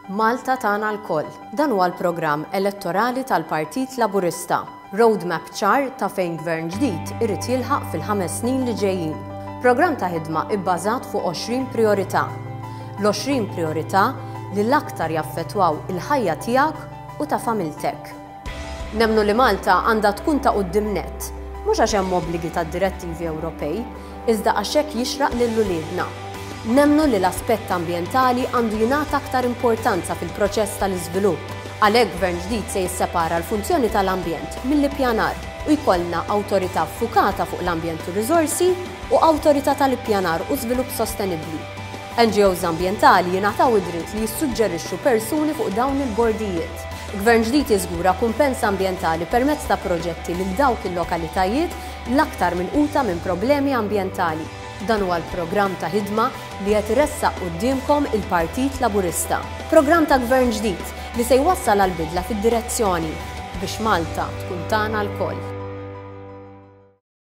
Malta tagħna lkoll. Dan huwa l-programm elettorali tal-Partit Laburista. Roadmap ċar ta' fejn gvern ġdid irid jilħaq fil-5 snin li ġejjin. Programm ta' ħidma ibbażat fuq 20 priorità. L-20 priorità li l-aktar jaffettwaw il-ħajja tiegħek u ta' familtek. Nemmnu li Malta għandha tkun ta' quddiem nett, mhux għax hemm obbligi tad-direttivi Ewropej, iżda għax hekk jixraq lil uliedna. Nemmnu li l-aspett ambjentali għandu jingħata aktar importanza fil-proċess tal-iżvilupp. Għalhekk gvern ġdid se jissepara l-funzjoni tal-ambjent mill-ippjanar u jkollna awtorità ffukata fuq l-ambjent u riżorsi u awtorità tal-ippjanar u żvilupp sostenibbli. NGOs ambjentali jingħataw id-dritt li jissuġġerixxu persuni fuq dawn il-bordijiet. Gvern ġdid jiżgura kumpens ambjentali permezz ta' proġetti lil dawk il-lokalitajiet l-aktar milquta minn problemi ambjentali. Dan huwa l-programm ta' ħidma li qed iressaq qudiemkom il-Partit Laburista. Programm ta' gvern ġdid li se jwassal għall bidla fid-direzzjoni biex Malta tkun tagħna lkoll.